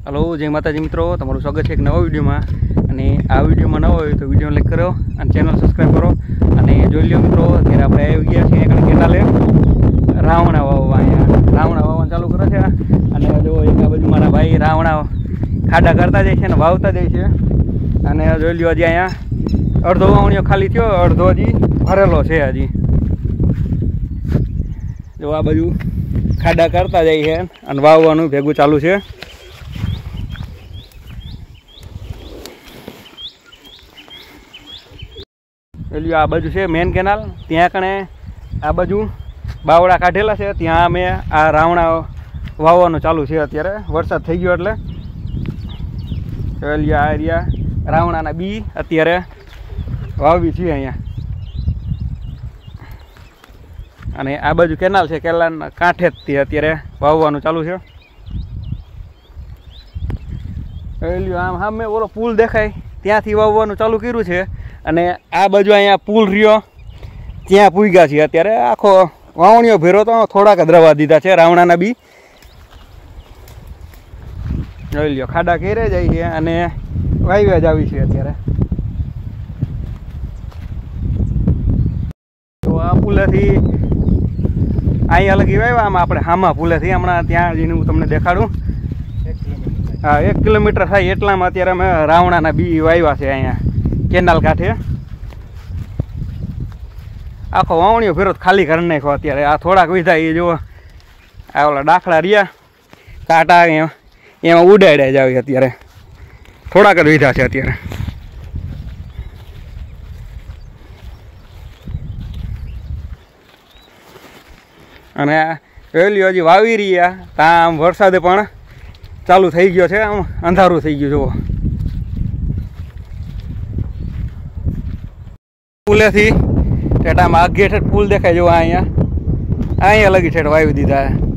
Hello जय माताजी मित्रों, तमारुं स्वागत है एक नवा विडियो में। अने आ विडियो में नवा हो तो विडियो लाइक करो और चैनल सब्सक्राइब करो। अने जोई लो मित्रों, अत्यारे आपणे आई गया छे कने केनाले रावणा वाववा। अहींया रावणा वावવાનું चालू करे छे अने जो एक आ बाजू मारा भाई रावणा खाडा करता जाय छे ने वावता जाय छे। अने जोई लो हजी अहींया अर्धो वावणियो खाली थयो, अर्धो हजी भरेलो छे। हजी जो आ बाजू खाडा करता जाय छे अने वावવાનું भेगुं चालू छे। पेली आ बाजू है मेन केनाल, त्या कणे आ बाजू बावड़ा काढेला है, त्या अमे आ रावणा वावવાનું चालू है। अत्यारे वरसाद थई गयो एटले पेली आ एरिया रावणाना बी अत्यारे वावी छे अहींया। अने आ बाजू केनाल है, केनालना कांठे ज अत्यारे वावવાનું चालू है। पेली आम सामे ओलो पुल देखाय त्यांथी वावવાનું चालू कर्युं छे। अने आ बाजू अहींया पुल रह्यो त्यां पूग्या छे। अत्यारे आखो वावणियो भेरो तो थोड़ाक ज रवा दीधा छे रावणाना बी। જોઈ લ્યો ખાડા કેરે જાય છે અને વાવ્યા જ આવી છે અત્યારે। તો આ પુલેથી અહીંયા લગી વાવ્યા, આમાં આપણે હામા પુલેથી હમણાં ત્યાં જઈને હું તમને દેખાડું। 1 કિલોમીટર થાય એટલામાં અત્યારે અમે રાવણાના બી વાવ્યા છે અહીંયા કેનાલ કાંઠે। આખો વાવણીઓ ફેરો ખાલી કરી નાખ્યો અત્યારે। આ થોડાક વિધા એ જો આ ઓલા ડાખડા રહ્યા કાંટા એમાં ઉડાડ્યા જ આવી અત્યારે, થોડાક જ વિધા છે અત્યારે। અને વેલી હજી વાવી રહ્યા ત્યાં આમ વરસાદે પણ ચાલુ થઈ ગયો છે, આમ અંધારું થઈ ગયું જુઓ। પુલેથી ઠેઠ આમાં આગે ઠેઠ પુલ દેખાય જો અહીંયા લગી ઠેઠ વાવી દીધા।